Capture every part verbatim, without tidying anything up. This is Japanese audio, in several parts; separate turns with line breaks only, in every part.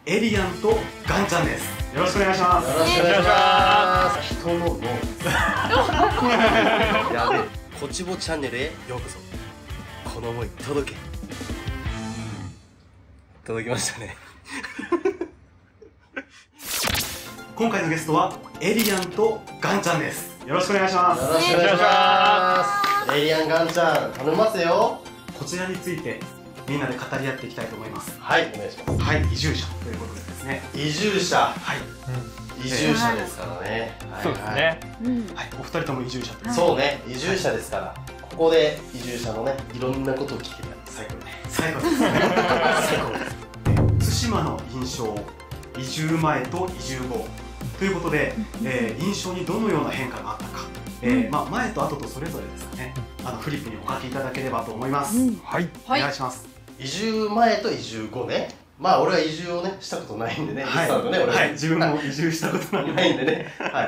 エリアンとガンちゃんです。よろしくお願いします。
よろしくお願いします。人の脳です。やべえ。こちぼチャンネルへようこそ。この思い届け。届きましたね。
今回のゲストはエリアンとガンちゃんです。よろしくお願いします。
よろしくお願いします。エリアンガンちゃん頼みますよ。
こちらについてみんなで語り合っていきたいと思います。
はい、お願いします。
はい、移住者ということでですね。
移住者。
はい。
移住者ですからね。
そうですね。
はい、お二人とも移住者です。
そうね、移住者ですから。ここで移住者のね、いろんなことを聞けたら最高ね。
最後ですね。最高です。対馬の印象、移住前と移住後ということで、えー、印象にどのような変化があったか、えーまあ、前と後とそれぞれですかね、あのフリップにお書きいただければと思います。
はい、
お願いします。
移住前と移住後ね。まあ俺は移住をねしたことないんでね。
はい、
ね、俺
はい、自分も移住したことない
んでね。はい。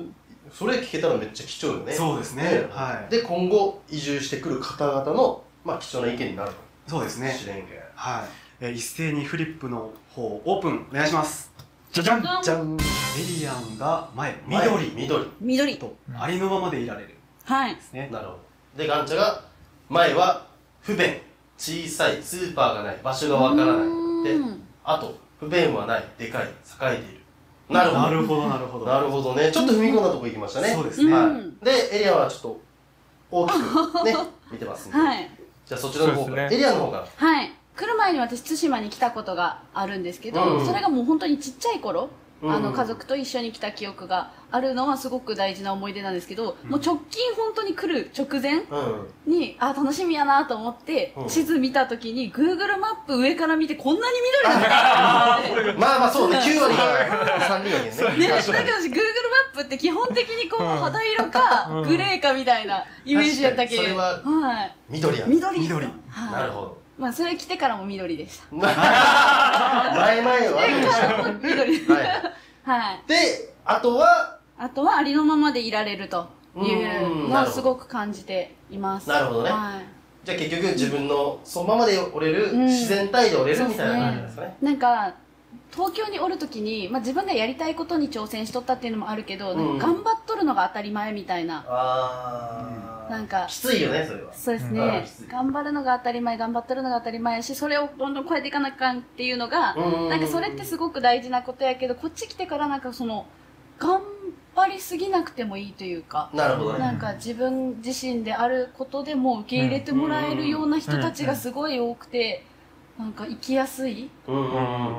それ聞けたらめっちゃ貴重よね。
そうですね。はい。
で今後移住してくる方々のまあ貴重な意見になる。
そうですね。はい。え一斉にフリップの方オープンお願いします。
じゃじゃん
じゃん。
エリアンが前、緑
緑
緑
とありのままでいられる。
はい
ですね。
なるほど。でガンチャが前は不便、小さい、スーパーがない、場所がわからない。で、あと不便はない、でかい、栄えている。なるほど。
なるほどなるほど。
なるほどね。ちょっと踏み込んだところ行きましたね。
そうですね。
はい。でエリアはちょっと大きくね見てますんで。
はい。
じゃあそちらの方から、エリアの方から。
はい。来る前に私対馬に来たことがあるんですけど、それがもう本当にちっちゃい頃。あの家族と一緒に来た記憶があるのはすごく大事な思い出なんですけど、もう直近本当に来る直前に、あ、楽しみやなと思って、地図見た時に Google マップ上から見てこんなに緑なんだって思って。
まあまあそうね、きゅうわりがさんにんやけどね。
ね、だけど私 Google マップって基本的にこう肌色かグレーかみたいなイメージやったけど、
それは緑や。
緑。
緑。
なるほど。
まあそれ来てからも緑でした。
前々は
緑。はい。
で、あとは
あとはありのままでいられるというのをすごく感じています。
なるほどね。じゃあ結局自分のそのままでおれる、自然体でおれるみたいな感じですかね。なん
か東京におるときに、まあ、自分がやりたいことに挑戦しとったっていうのもあるけど、なんか頑張っとるのが当たり前みたいな。
ああ。
なんか
きついよね、それは。
そうですね。頑張るのが当たり前、頑張っとるのが当たり前やし、それをどんどん超えていかなきゃいかんっていうのが、なんかそれってすごく大事なことやけど、こっち来てからなんかその、頑張りすぎなくてもいいというか、
なるほどね。
なんか自分自身であることでも受け入れてもらえるような人たちがすごい多くて、なんか生きやすい。
うんうんうん。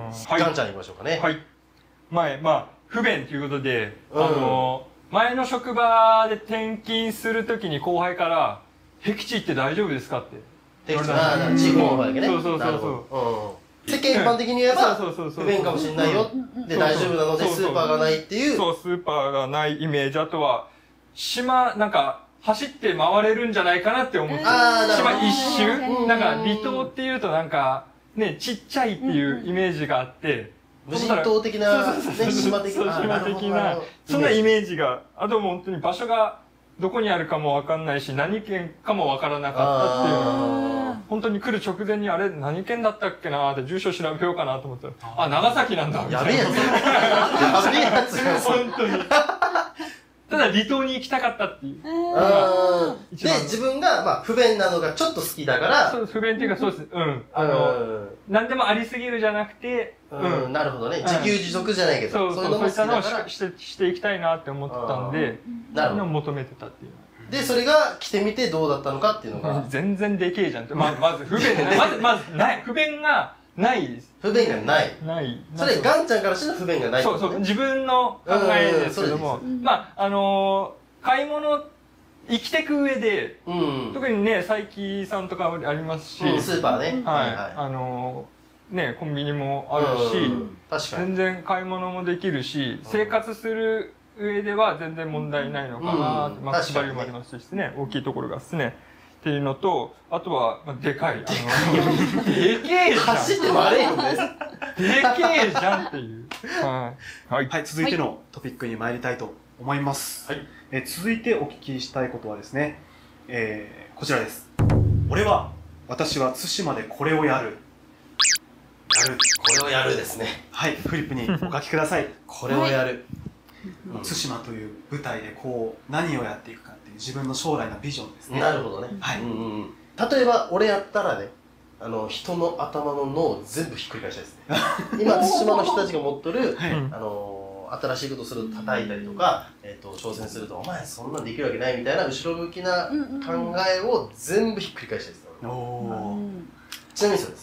ガンちゃん行きましょうかね。
はい。前、まあ、不便ということで、あの、前の職場で転勤するときに後輩から、僻地って大丈夫ですかって。
僻地な、地方の方だけね。
そうそうそうそう。
世間一般的に言えば、不便かもしれないよ。で、大丈夫なので、スーパーがないっていう。
そう、スーパーがないイメージ。あとは、島、なんか、走って回れるんじゃないかなって思って。島一周なんか、離島っていうとなんか、ね、ちっちゃいっていうイメージがあって、
無人島的な、ね、島的な。
島的な、そんなイメージが、あとも本当に場所がどこにあるかもわかんないし、何県かもわからなかったっていうのは、本当に来る直前にあれ、何県だったっけなーって住所調べようかなと思ったら、あ、長崎なんだみたいな。
やべえやつ。やべえやつ。
本当に。ただ離島に行きたかったっていう。
で、自分が、まあ、不便なのがちょっと好きだから。
そう、不便っていうかそうです。うん。あの、何でもありすぎるじゃなくて、
うん、なるほどね。自給自足じゃないけど。
そう、そういったのをしてしていきたいなって思ってたんで、なるほど。求めてたっていう。
で、それが来てみてどうだったのかっていうのが。
全然でけえじゃんって。まず不便で、まず、まず、ない。不便がないです。
不便がない。
ない。
それ、ガンちゃんからしての不便がない。
そうそう。自分の考えですけども、まあ、あの、買い物、生きてく上で、特にね、佐伯さんとかありますし、
スーパーね。
はい。あの、ね、コンビニもあるし、全然買い物もできるし、生活する上では全然問題ないのかな。まあ、縛りもありますしね、大きいところがですね。っていうのと、あとは、まあ、でかい。あの、でけえじゃん。
走って回れよね。
でけえじゃんっていう。
はい。はい。はい、続いてのトピックに参りたいと思います。はい。えー、続いてお聞きしたいことはですね、えー、こちらです。俺は、私は対馬でこれをやる。 やる。
これをやるですね。
はい、フリップにお書きください。
これをやる。
対馬という舞台でこう何をやっていくかっていう自分の将来のビジョンですね。
なるほどね。
はい。
うんうん、例えば俺やったらね、あの人の頭の脳を全部ひっくり返したいですね。今対馬の人たちが持ってる、はい、あの新しいことすると叩いたりとか、えー、と挑戦するとお前そんなんできるわけないみたいな後ろ向きな考えを全部ひっくり返したいです。おお。ちなみにそうです。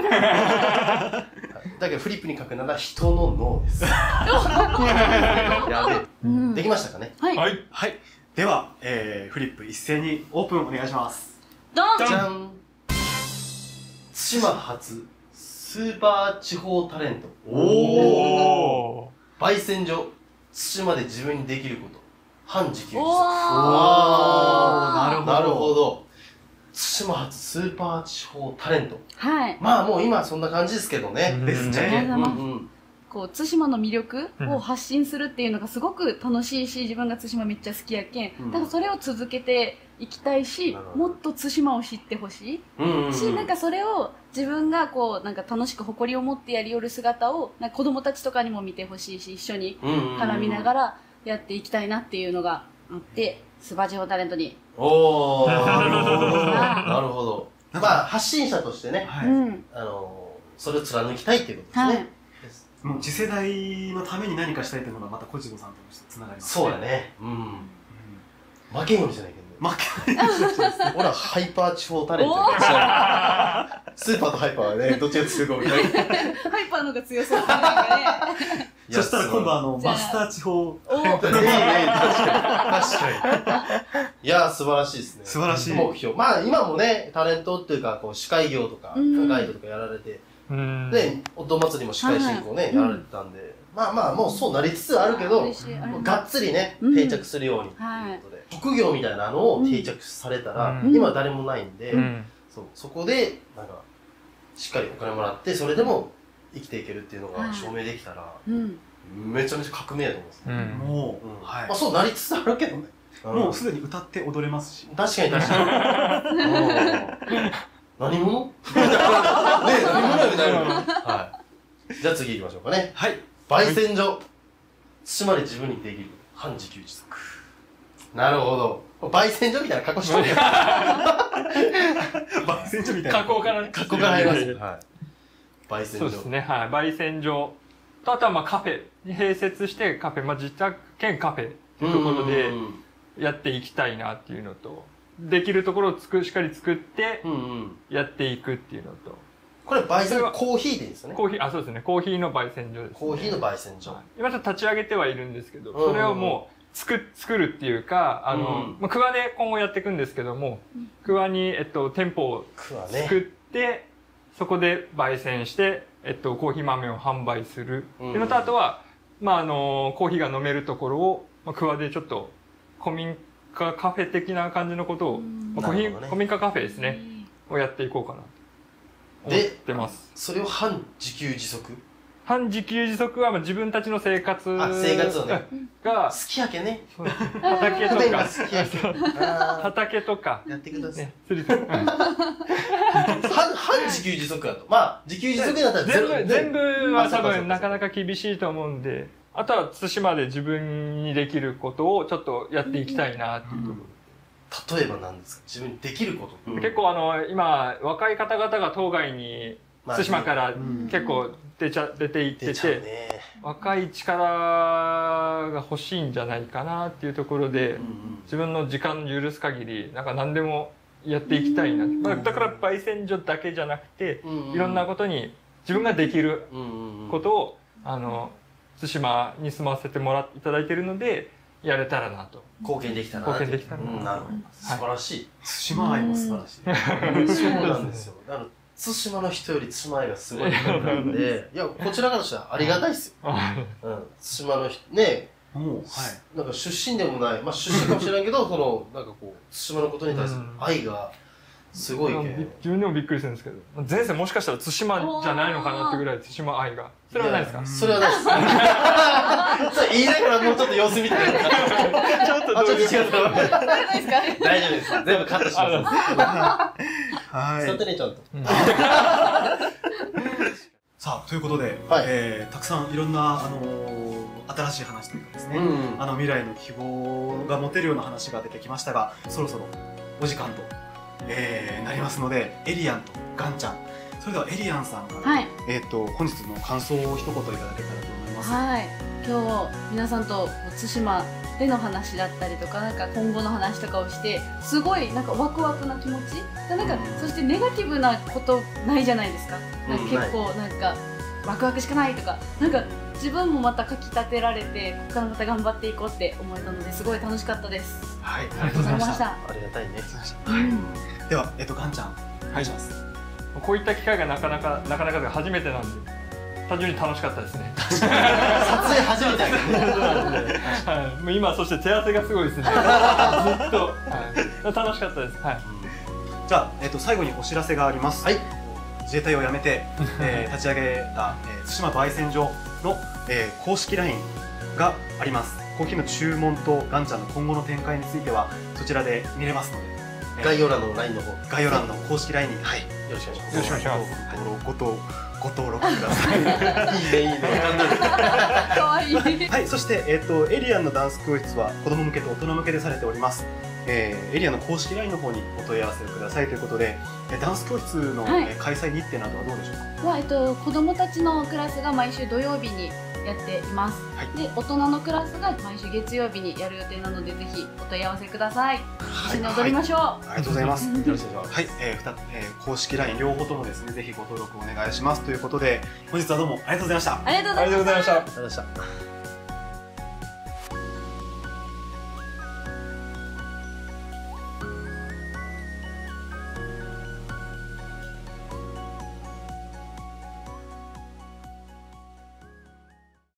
だけどフリップに書くなら人の脳です。やべえ、うん、できましたかね。
はい、はいはい、では、えー、フリップ一斉にオープンお願いします。
ドン。
じゃん。対馬初スーパー地方タレント。おお。焙煎所対馬で自分にできること、半自給自足。おお、なるほどなるほど。対馬初スーパー地方タレント。はい。まあもう今そんな感じですけどね。ですね。うんうん。
こう対馬の魅力を発信するっていうのがすごく楽しいし、自分が対馬めっちゃ好きやけん、うん、だからそれを続けていきたいし、もっと対馬を知ってほしい、うんうん、し、なんかそれを自分がこうなんか楽しく誇りを持ってやりよる姿をなんか子供たちとかにも見てほしいし、一緒に絡みながらやっていきたいなっていうのがあって、スーパー地方タレントに。
おー、なるほどなるほど。まあ発信者としてね、はい、あのそれを貫きたいっていうことですね。はい、
もう次世代のために何かしたいというのがまた小次郎さんとしてつながります。
そうだね。うん。負けんようにしないけど。負けないようにしない。俺はハイパー地方タレント。スーパーとハイパーはね、どっちが強いかみたいな。
ハイパーの方が強そうだね。
そしたら今度あのマスター地方タレント。
いいね、確かに。確かに。いや、素晴らしいですね。
素晴らしい。
目標。まあ今もね、タレントっていうか、こう司会業とか、ガイドとかやられて。で、おと祭りも司会進行ね、はい、やられてたんで、うん、まあまあもうそうなりつつあるけど、がっつりね、定着するようにということで、職業みたいなのを定着されたら、うん、今は誰もないんで、うん、そう、そこでなんかしっかりお金もらってそれでも生きていけるっていうのが証明できたら、うん、めちゃめちゃ革命だと思います、ね。うん、もう、はい、まあそうなりつつあるけどね。
もうすでに歌って踊れますし。
確かに確かに。何者？ねえ、何者みたいな。はい。じゃあ次行きましょうかね。はい。焙煎所。対馬で自分にできる半自給自足。なるほど。焙煎所みたいな格好してるやん。
焙煎所みたいな。
加工からね。
加工から入ります。はい。焙煎所。
そうですね。はい。焙煎所。とあとはまあカフェに併設してカフェ、まあ自宅兼カフェっていうところでやっていきたいなっていうのと。できるところをつくしっかり作ってやっていくっていうのと、
これ焙煎コーヒーでいいですよね。
コーヒー、あ、そうですね、コーヒーの焙煎所です、ね、
コーヒーの焙煎所、はい、
今ちょっと立ち上げてはいるんですけど、それをもう作作るっていうか、あの、うん、まあ、桑で今後やっていくんですけども、桑に、えっと、店舗を作って、ね、そこで焙煎して、えっと、コーヒー豆を販売するっていうのと、あとは、まあ、あのコーヒーが飲めるところを、まあ、桑でちょっと古民カフェ的な感じのことを、まあ、古民古民家カフェですね、をやっていこうかなと思ってます。
それを半自給自足？
半自給自足はまあ自分たちの生活
生活をね
が
好きやけね。
畑とか
好きやけ
畑とか
やってください。
半
半自給自足だと、まあ自給自足だったら
全部全部は多分なかなか厳しいと思うんで。あとは対馬で自分にできることをちょっとやっていきたいなっていうとこ
ろ、うん、例えば何ですか？自分にできること、
うん、結構あの今若い方々が当該に対馬から結構出ちゃ出ていってて、ね、若い力が欲しいんじゃないかなっていうところで、うんうん、自分の時間の許す限りなんか何でもやっていきたいな、まあ、だから焙煎所だけじゃなくて、うんうん、いろんなことに自分ができることをあの対馬に住ませてもらいただいているのでやれたらなと、
貢献できたらな
貢献できたらな、
うん、なるほど、素晴らしい。
対馬愛も素晴らしい。
そうなんですよ。あの対馬の人より対馬愛がすごいなんで、いやこちらからしたらありがたいですよ。うん、対馬の人ね、はい、なんか出身でもない、まあ出身かもしれないけど、そのなんかこう対馬のことに対する愛がすごいけ、
自分でもびっくりするんですけど、前世もしかしたら対馬じゃないのかなってぐらい対馬愛が。それはないですか？
それはないです。言いながらもうちょっと様子見てる。ちょっとどういう違う。大丈夫です。全部カットします。はい。伝ってねちゃんと。
さあということで、
はい、
えー、たくさんいろんな、あのー、新しい話というかですね、うん、あの未来の希望が持てるような話が出てきましたが、そろそろお時間と、えー、なりますので、エリアンとガンちゃん、それではエリアンさんから、はい、えー、と本日の感想を一言いただけたらと思います。
はい、今日皆さんと対馬での話だったりとか、なんか今後の話とかをして、すごいなんかワクワクな気持ち、なんか、うん、そしてネガティブなことないじゃないですか。なんか結構なんかワクワクしかないとか、なんか自分もまたかきたてられて、ここからまた頑張っていこうって思えたので、すごい楽しかったです。
はい、ありがとうございました。
ありがたいね。
はい、では、えっとガンちゃん、お願いします。
こういった機会がなかなかなかなかで初めてなんで、単純に楽しかったですね。
撮影初めて
はい、もう今そして手汗がすごいですね。ずっと、はい、楽しかったです。はい。
じゃあ、えっと最後にお知らせがあります。はい。自衛隊を辞めて、えー、立ち上げた、えー、対馬焙煎所の、えー、公式 ライン があります。コーヒーの注文とガンちゃんの今後の展開についてはそちらで見れますので、
えー、概要欄の ライン の方、
概要欄の公式 ライン に、はい、よ
ろしくお願いします。
よろしくお願いします。
ご登録ご登録ください。いい
ねいいね。
可愛い。
はい、そしてえっとエリアンのダンス教室は子供向けと大人向けでされております。えー、エリアの公式 ライン の方にお問い合わせをくださいということで、ダンス教室の、はい、開催日程などはどうでしょうか。
は、えっと、子どもたちのクラスが毎週土曜日にやっています。はい、で、大人のクラスが毎週月曜日にやる予定なので、ぜひお問い合わせください。一緒に踊りましょう。
はい、ありがとうございます。よろしくお願いします。はい、えー、ふた、えー、公式 ライン 両方ともですね、ぜひご登録お願いしますということで、本日はどうもありがとうございました。
ありがとうございました。
ありがとうございました。